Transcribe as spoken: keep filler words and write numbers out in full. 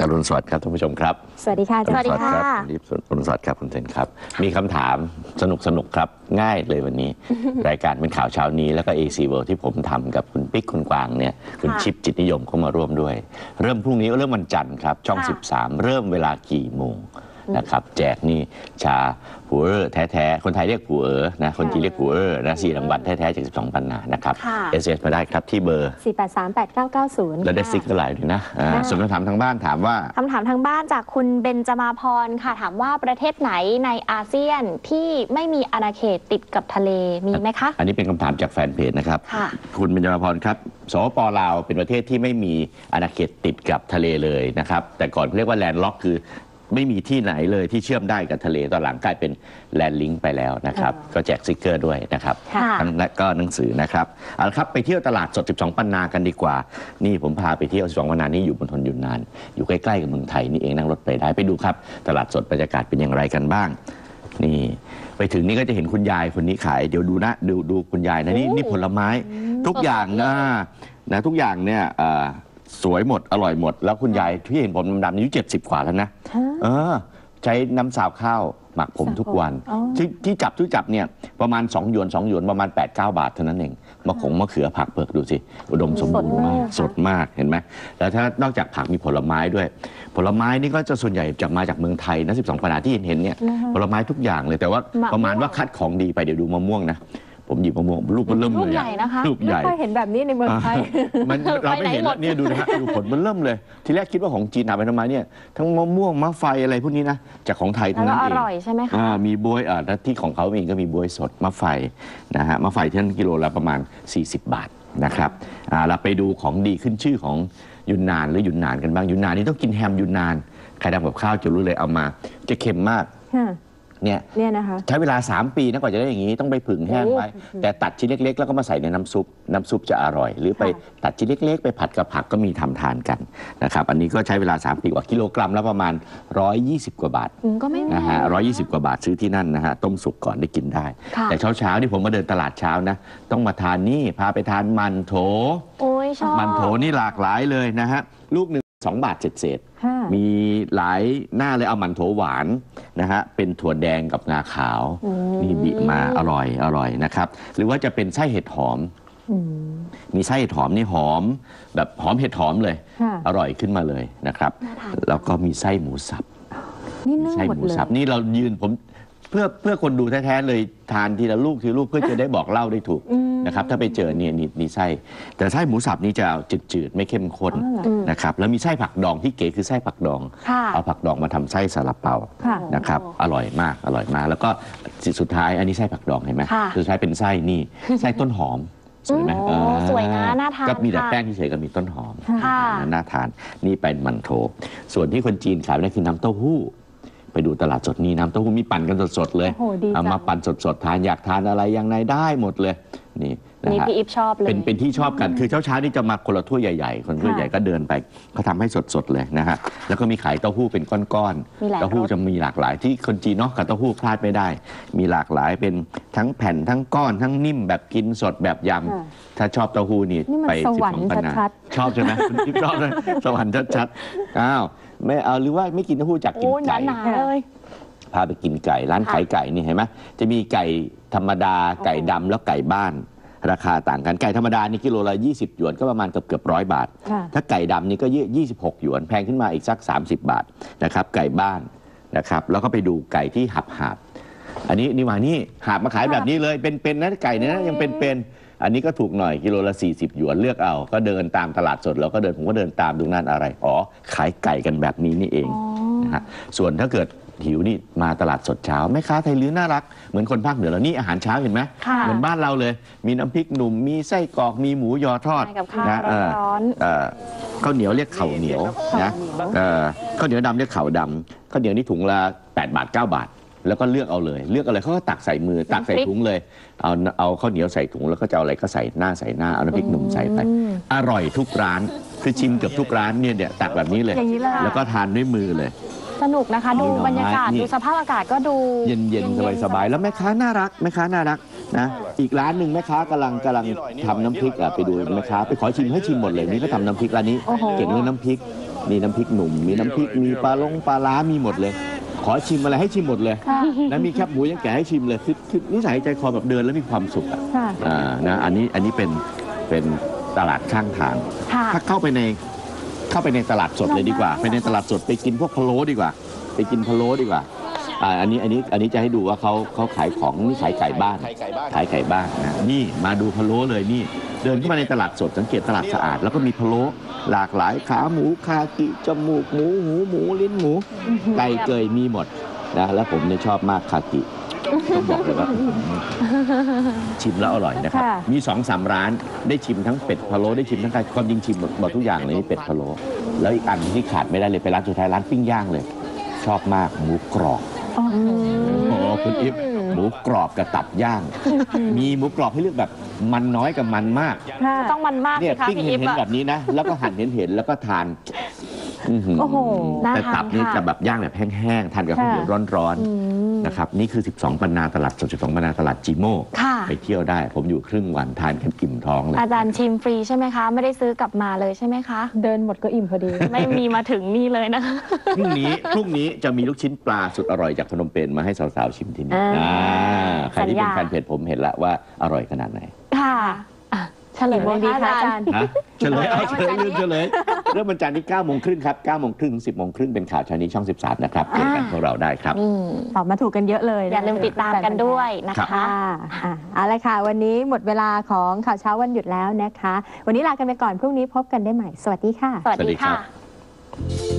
อรุณสวัสดิ์ครับท่านผู้ชมครับสวัสดีค่ะสวัสดีครับคุณดิฟอรุณสวัสดิ์ครับคุณเทนครับมีคำถามสนุกสนุกครับง่ายเลยวันนี้ รายการเป็นข่าวเช้านี้แล้วก็ เอ ซี World ที่ผมทำกับคุณปิ๊กคุณกวางเนี่ยคุณชิปจิตนิยมเข้ามาร่วมด้วยเริ่มพรุ่งนี้เริ่มวันจันทร์ครับช่องสิบสามเริ่มเวลากี่โมงนะครับแจกนี่ชาผัวเอ๋อแท้ๆคนไทยเรียกผัวเอ๋อนะคนจีนเรียกผัวเอ๋อนะสี่รางวัลแท้ๆจากสิบสองปันนานะครับเอสเอสมาได้ครับที่เบอร์สี่ แปด สาม แปด เก้า เก้า ศูนย์แล้วได้ซิกเกอร์ไลน์ด้วยนะส่วนคำถามทางบ้านถามว่าคำถามทางบ้านจากคุณเบญจมาพรค่ะถามว่าประเทศไหนในอาเซียนที่ไม่มีอาณาเขตติดกับทะเลมีไหมคะอันนี้เป็นคำถามจากแฟนเพจนะครับคุณเบญจมาพรครับสปป.ลาวเป็นประเทศที่ไม่มีอาณาเขตติดกับทะเลเลยนะครับแต่ก่อนเรียกว่าแลนด์ล็อกคือไม่มีที่ไหนเลยที่เชื่อมได้กับทะเลตอนหลังกลายเป็นแลนด์ลิงก์ไปแล้วนะครับก็แจกสติ๊กเกอร์ด้วยนะครับและก็หนังสือนะครับเอาละครับไปเที่ยวตลาดสดสิบสองปันนากันดีกว่านี่ผมพาไปเที่ยวสิบสองปันนานี่อยู่บนทนยุนนานอยู่ใกล้ๆกับเมืองไทยนี่เองนั่งรถไปได้ไปดูครับตลาดสดบรรยากาศเป็นอย่างไรกันบ้างนี่ไปถึงนี่ก็จะเห็นคุณยายคนนี้ขายเดี๋ยวดูนะดูดูคุณยายนะนี่นี่ผลไม้ทุกอย่างนะนะทุกอย่างเนี่ยสวยหมดอร่อยหมดแล้วคุณยายที่เห็นผมดำๆอายุเจ็ดสิบกว่าแล้วนะเออใช้น้ำสาวข้าวหมักผมทุกวันที่ที่จับที่จับเนี่ยประมาณสองหยวนสองหยวนประมาณ แปดเก้า บาทเท่านั้นเองมะขงมะเขือผักเผือกดูสิอุดมสมบูรณ์มากสดมากเห็นไหมแล้วถ้านอกจากผักมีผลไม้ด้วยผลไม้นี่ก็จะส่วนใหญ่จากมาจากเมืองไทยนะสิบสองปันนาที่เห็นเห็นเนี่ยผลไม้ทุกอย่างเลยแต่ว่าประมาณว่าคัดของดีไปเดี๋ยวดูมะม่วงนะผมหยิบมะม่วงลูกมันเริ่มเลยลูกใหญ่นะคะลูกใหญ่ไม่ค่อยเห็นแบบนี้ในเมืองไทยมันเราไม่เห็นแล้วเนี่ยดูนะฮะดูผลมันเริ่มเลยทีแรกคิดว่าของจีนหาไปทำไมเนี่ยทั้งมะม่วงมะไฟอะไรพวกนี้นะจากของไทยทั้งนั้นเองอร่อยใช่ไหมคะมีบวยอ่าที่ของเขาเองก็มีบวยสดมะไฟนะฮะมะไฟที่นั่นกิโลละประมาณสี่สิบบาทนะครับอ่าเราไปดูของดีขึ้นชื่อของยุนนานหรือยุนนานกันบ้างยุนนานนี่ต้องกินแฮมยุนนานใครทำกับข้าวจะรู้เลยเอามาจะเค็มมากเนี่ยเนี่ยนะคะใช้เวลาสามปีนะกว่าจะได้อย่างนี้ต้องไปผึ่งแห้งไว้แต่ตัดชิ้นเล็กๆแล้วก็มาใส่ในน้ำซุปน้ำซุปจะอร่อยหรือไปตัดชิ้นเล็กๆไปผัดกับผักก็มีทำทานกันนะครับอันนี้ก็ใช้เวลาสามปีกว่ากิโลกรัมแล้วประมาณหนึ่งร้อยยี่สิบกว่าบาทก็ไม่นะฮะหนึ่งร้อยยี่สิบกว่าบาทซื้อที่นั่นนะฮะต้มสุกก่อนได้กินได้แต่เช้าๆนี่ผมมาเดินตลาดเช้านะต้องมาทานนี่พาไปทานมันโถมันโถนี่หลากหลายเลยนะฮะลูกหนึ่งสองบาทเศษๆมีหลายหน้าเลยเอามันโถหวานนะฮะเป็นถั่วแดงกับงาขาวนี่บิมาอร่อยอร่อยนะครับหรือว่าจะเป็นไส้เห็ดหอมมีไส้เห็ดหอมนี่หอมแบบหอมเห็ดหอมเลยอร่อยขึ้นมาเลยนะครับแล้วก็มีไส้หมูสับไส้หมูสับนี่เรายืนผมเพื่อเพื่อคนดูแท้ๆเลยทานทีละลูกทีละลูกเพื่อจะได้บอกเล่าได้ถูกนะครับถ้าไปเจอเนี่ยนี่ไส้แต่ไส้หมูสับนี่จะจืดๆไม่เข้มข้นนะครับแล้วมีไส้ผักดองที่เก๋คือไส้ผักดองเอาผักดองมาทำไส้ซาลาเปานะครับอร่อยมากอร่อยมากแล้วก็สุดท้ายอันนี้ไส้ผักดองเห็นไหมสุดท้ายเป็นไส้นี่ไส้ต้นหอมสวยไหมสวยนะน่าทานก็มีแต่แป้งเฉยๆก็มีต้นหอมน่าทานนี่เป็นมันโถส่วนที่คนจีนขายนั่นคือน้ำเต้าหู้ไปดูตลาดสดนี่น้ำเต้าหู้มีปั่นกันสดๆเลยเอามาปั่นสดๆทานอยากทานอะไรยังไงได้หมดเลยนี่นะฮะพี่อิฟชอบเลยเป็นเป็นที่ชอบกันคือเช้าๆนี่จะมาคนละถ้วยใหญ่ๆคนถ้วยใหญ่ก็เดินไปเขาทำให้สดๆเลยนะฮะแล้วก็มีขายเต้าหู้เป็นก้อนๆเต้าหู้จะมีหลากหลายที่คนจีนเนาะกับเต้าหู้พลาดไม่ได้มีหลากหลายเป็นทั้งแผ่นทั้งก้อนทั้งนิ่มแบบกินสดแบบยำถ้าชอบเต้าหู้นี่ไปสิบสองปันนาชอบใช่ไหมคุณอิฟชอบเลยสวรรค์ชัดๆอ้าวไม่เอาหรือว่าไม่กินเต้าหู้จากกินไก่พาไปกินไก่ร้านขายไก่นี่เห็นไหมจะมีไก่ธรรมดาไก่ดำแล้วไก่บ้านราคาต่างกันไก่ธรรมดานี่กิโลละยี่สิบหยวนก็ประมาณเกือบเกือบร้อยบาทถ้าไก่ดำนี่ก็ยี่สิบหกหยวนแพงขึ้นมาอีกสักสามสิบบาทนะครับไก่บ้านนะครับแล้วก็ไปดูไก่ที่หับหาบอันนี้นี่ว่านี่หาบมาขายแบบนี้เลยเป็นๆนะไก่เนี่ยยังเป็นๆอันนี้ก็ถูกหน่อยกิโลละสี่สิบหยวนเลือกเอาก็เดินตามตลาดสดแล้วก็เดินผมก็เดินตามดูนั่นอะไรอ๋อขายไก่กันแบบนี้นี่เองนะฮะส่วนถ้าเกิดหิวนี่มาตลาดสดเช้าแม่ค้าไทยลื้อน่ารักเหมือนคนภาคเหนือแล้วนี่อาหารเช้าเห็นไหมเหมือนบ้านเราเลยมีน้ำพริกหนุ่มมีไส้กรอกมีหมูยอทอดนะข้าวเหนียวเรียกเข่าเหนียวนะข้าวเหนียวดำเรียกเข่าดำข้าวเหนียวนี่ถุงละแปดบาทเก้าบาทแล้วก็เลือกเอาเลยเลือกอะไรเขาก็ตักใส่มือตักใส่ถุงเลยเอาเอาข้าวเหนียวใส่ถุงแล้วก็จะเอาอะไรก็ใส่หน้าใส่หน้าเอาน้ำพริกหนุ่มใส่ไปอร่อยทุกร้านคือชิมเกือบทุกร้านเนี่ยเนี่ยตักแบบนี้เลยแล้วก็ทานด้วยมือเลยสนุกนะคะดูบรรยากาศดูสภาพอากาศก็ดูเย็นๆสบายๆแล้วแม่ค้าน่ารักแม่ค้าน่ารักนะอีกร้านหนึ่งแม่ค้ากำลังกำลังทำน้ำพริกไปดูแม่ค้าไปขอชิมให้ชิมหมดเลยนี่ก็ทำน้ำพริกร้านนี้เก่งเรื่องน้ำพริกมีน้ำพริกหนุ่ม มีน้ำพริกมีปลาลงปลาล้ามีหมดเลย ขอชิมอะไรให้ชิมหมดเลยค่ะนะมีแคบหมูยังแกะให้ชิมเลยคือคือนิสัยใจคอแบบเดินแล้วมีความสุขอ่ะค่ะอ่านะอันนี้อันนี้เป็นเป็นตลาดข้างทางค่ะถ้าเข้าไปในเข้าไปในตลาดสดเลยดีกว่า ไปในตลาดสดไปกินพวกพะโล้ดีกว่า ไปกินพะโล้ดีกว่าอ่าอันนี้อันนี้อันนี้จะให้ดูว่าเขาเขาขายของนี่ขายไก่บ้านขายไก่บ้านนะนี่มาดูพะโล้เลยนี่ เดินเข้ามาในตลาดสดสังเกตตลาดสะอาด แล้วก็มีพะโล้หลากหลายขาหมูคากิจมูกหมูหูหมูลิ้นหมู ไก่เกยมีหมดนะแล้วผมเนี่ยชอบมากคากิต้องบอกเลยว่าชิมแล้วอร่อยนะครับค่ะมีสองสามร้านได้ชิมทั้งเป็ดพะโล้ได้ชิมทั้งไก่ความจริงชิมหมดหมดทุกอย่างเลยนี่เป็ดพะโล้แล้วอีกอันที่ขาดไม่ได้เลยไปร้านสุดท้ายร้านปิ้งย่างเลย ชอบมากหมูกรอบโอ้โหโอ้โหคุณอิฟหมูกรอบกับตับย่าง มีหมูกรอบให้เลือกแบบมันน้อยกับมันมากต้องมันมากเนี่สิยคะปิ้งพี่เห็อินฟเห็นอะแบบนี้นะ แล้วก็หั่นเห็นเห็นแล้วก็ทานอื้อหือโอ้โหแต่น่าทานตับนี่ค่ะจะแบบย่างแบบแห้งๆทานกับข้าวเหนียวร้อนอืมๆนะครับนี่คือ สิบสอง ปันนาตลาดสด สิบสอง ปันนาตลาดจีโม่ค่ะไปเที่ยวได้ ผมอยู่ครึ่งวันทานกันอิ่มท้องเลยอาจารย์ชิมฟรีใช่ไหมคะ ไม่ได้ซื้อกลับมาเลยใช่ไหมคะเดินหมดก็อิ่มพอดีไม่มีมาถึงนี่เลยนะคะพรุ่งนี้พรุ่งนี้จะมีลูกชิ้นปลาสุดอร่อยจากพนมเปญมาให้สาวๆชิมที่นี่อ่าอ่าใครที่เป็นสัญญาแฟนเพจผมเห็นแล้วว่าอร่อยขนาดไหนค่ะอ่ะเฉลยกี่โมงดีคะอาจารย์ฮะเฉลยเอาเฉเฉลลยยลืมเฉลยเริ่มวันจันทร์ที่เก้าโมงครึ่งครับเก้าโมงครึ่งถึงสิบโมงครึ่งเป็นข่าวเช้านี้ช่องสิบสามนะครับเจอกันอ่าพวกเราได้ครับนี่ตอบมาถูกกันเยอะเลยนะอย่าลืมติดตามกันด้วยนะครัคะบค่ะอ่ะเอาละค่ะ วันนี้หมดเวลาของข่าวเช้าวันหยุดแล้วนะคะ วันนี้ลากันไปก่อน พรุ่งนี้พบกันได้ใหม่ สวัสดีค่ะสวัสสวัสดีดีครัค่ะบ